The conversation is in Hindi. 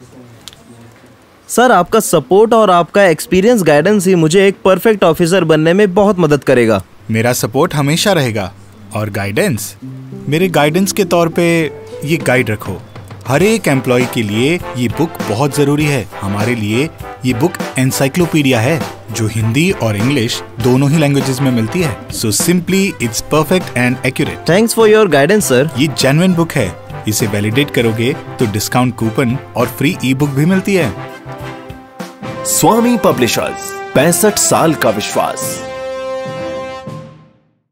सर, आपका सपोर्ट और आपका एक्सपीरियंस गाइडेंस ही मुझे एक परफेक्ट ऑफिसर बनने में बहुत मदद करेगा। मेरा सपोर्ट हमेशा रहेगा और गाइडेंस, मेरे गाइडेंस के तौर पे ये गाइड रखो। हर एक एम्प्लॉय के लिए ये बुक बहुत जरूरी है। हमारे लिए ये बुक एनसाइक्लोपीडिया है जो हिंदी और इंग्लिश दोनों ही लैंग्वेजेस में मिलती है। So simply it's perfect and accurate. Thanks for your guidance sir. ये जेन्युइन बुक है। इसे वैलिडेट करोगे तो डिस्काउंट कूपन और फ्री ई बुक भी मिलती है। स्वामी पब्लिशर्स, 65 साल का विश्वास।